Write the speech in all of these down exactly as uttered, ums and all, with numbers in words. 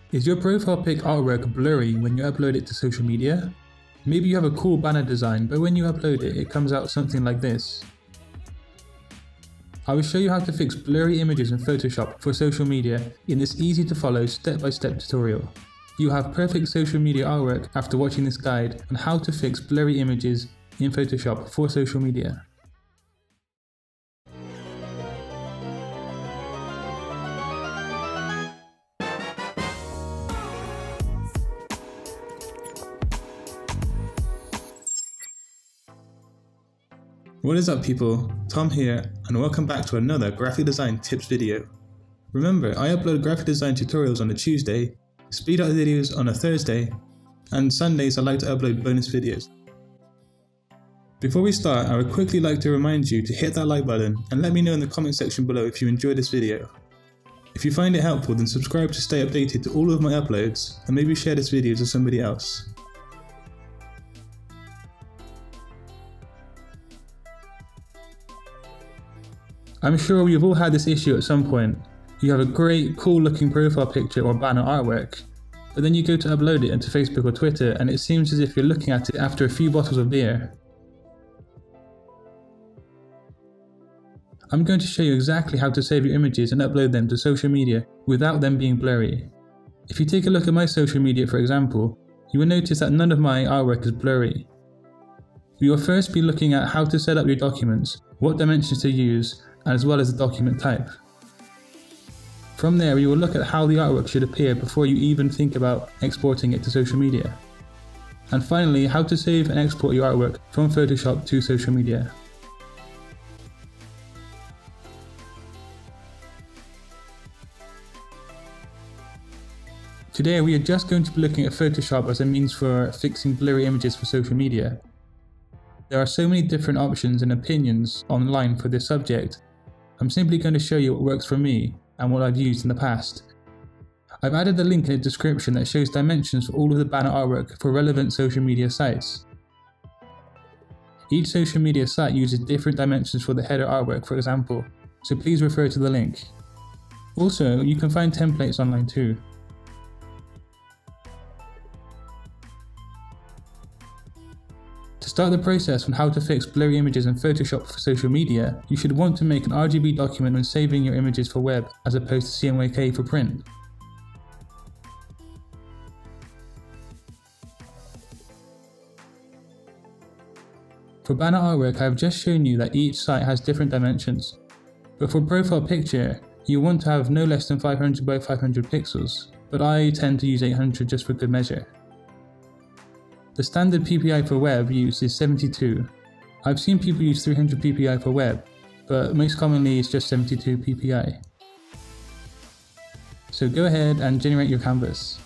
Is your profile pic artwork blurry when you upload it to social media? Maybe you have a cool banner design, but when you upload it, it comes out something like this. I will show you how to fix blurry images in Photoshop for social media in this easy to follow step-by-step tutorial. You have perfect social media artwork after watching this guide on how to fix blurry images in Photoshop for social media. What is up people, Tom here, and welcome back to another graphic design tips video. Remember, I upload graphic design tutorials on a Tuesday, speed art videos on a Thursday, and Sundays I like to upload bonus videos. Before we start, I would quickly like to remind you to hit that like button and let me know in the comment section below if you enjoyed this video. If you find it helpful, then subscribe to stay updated to all of my uploads, and maybe share this video to somebody else. I'm sure we've all had this issue at some point. You have a great, cool looking profile picture or banner artwork, but then you go to upload it into Facebook or Twitter and it seems as if you're looking at it after a few bottles of beer. I'm going to show you exactly how to save your images and upload them to social media without them being blurry. If you take a look at my social media for example, you will notice that none of my artwork is blurry. We will first be looking at how to set up your documents, what dimensions to use, as well as the document type. From there we will look at how the artwork should appear before you even think about exporting it to social media. And finally, how to save and export your artwork from Photoshop to social media. Today we are just going to be looking at Photoshop as a means for fixing blurry images for social media. There are so many different options and opinions online for this subject. I'm simply going to show you what works for me and what I've used in the past. I've added a link in the description that shows dimensions for all of the banner artwork for relevant social media sites. Each social media site uses different dimensions for the header artwork, for example, so please refer to the link. Also, you can find templates online too. To start the process on how to fix blurry images in Photoshop for social media, you should want to make an R G B document when saving your images for web as opposed to C M Y K for print. For banner artwork, I have just shown you that each site has different dimensions, but for profile picture, you want to have no less than five hundred by five hundred pixels, but I tend to use eight hundred just for good measure. The standard P P I for web use is seventy-two. I've seen people use three hundred P P I for web, but most commonly it's just seventy-two P P I. So go ahead and generate your canvas.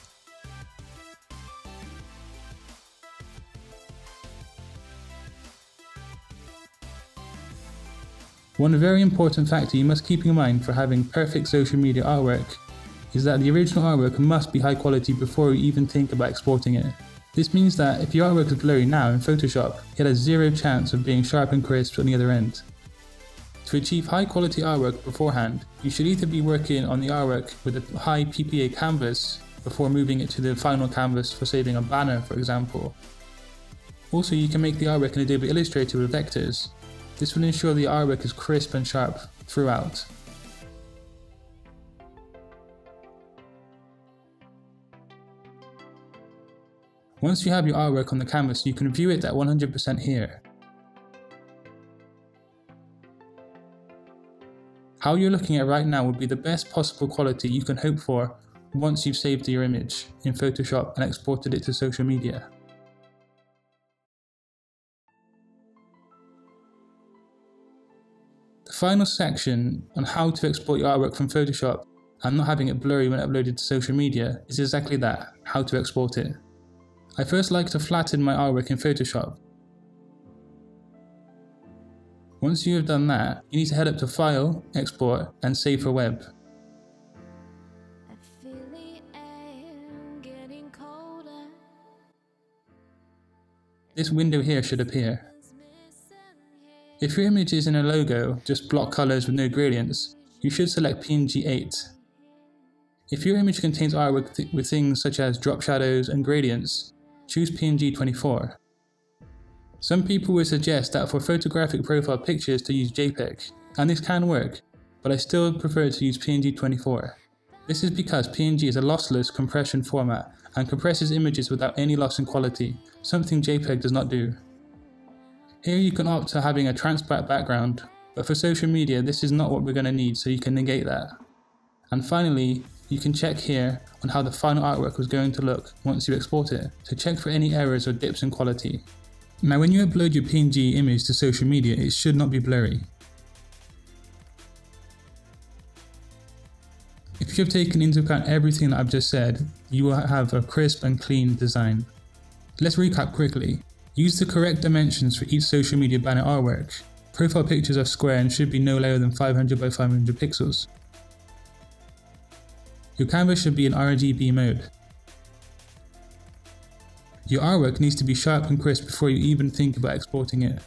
One very important factor you must keep in mind for having perfect social media artwork is that the original artwork must be high quality before you even think about exporting it. This means that if your artwork is blurry now in Photoshop, it has zero chance of being sharp and crisp on the other end. To achieve high quality artwork beforehand, you should either be working on the artwork with a high P P A canvas before moving it to the final canvas for saving a banner, for example. Also, you can make the artwork in Adobe Illustrator with vectors. This will ensure the artwork is crisp and sharp throughout. Once you have your artwork on the canvas, you can view it at one hundred percent here. How you're looking at right now would be the best possible quality you can hope for once you've saved your image in Photoshop and exported it to social media. The final section on how to export your artwork from Photoshop and not having it blurry when uploaded to social media is exactly that, how to export it. I first like to flatten my artwork in Photoshop. Once you have done that, you need to head up to File, Export, and Save for Web. This window here should appear. If your image is in a logo, just block colors with no gradients, you should select P N G eight. If your image contains artwork th with things such as drop shadows and gradients, choose P N G twenty-four. Some people would suggest that for photographic profile pictures to use JPEG, and this can work, but I still prefer to use P N G twenty-four. This is because P N G is a lossless compression format and compresses images without any loss in quality, something JPEG does not do. Here you can opt for having a transparent background, but for social media this is not what we're going to need, so you can negate that. And finally, you can check here on how the final artwork was going to look once you export it, to check for any errors or dips in quality. Now when you upload your P N G image to social media, it should not be blurry. If you have taken into account everything that I've just said, you will have a crisp and clean design. Let's recap quickly. Use the correct dimensions for each social media banner artwork. Profile pictures are square and should be no lower than five hundred by five hundred pixels. Your canvas should be in R G B mode. Your artwork needs to be sharp and crisp before you even think about exporting it.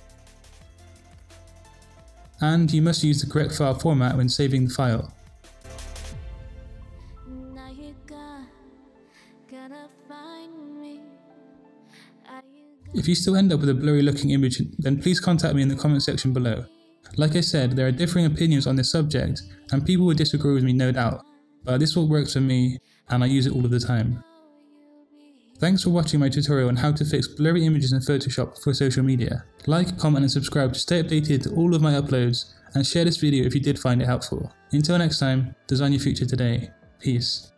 And you must use the correct file format when saving the file. If you still end up with a blurry looking image, then please contact me in the comment section below. Like I said, there are differing opinions on this subject, and people will disagree with me no doubt, but this is what works for me, and I use it all of the time. Thanks for watching my tutorial on how to fix blurry images in Photoshop for social media. Like, comment and subscribe to stay updated to all of my uploads, and share this video if you did find it helpful. Until next time, design your future today. Peace.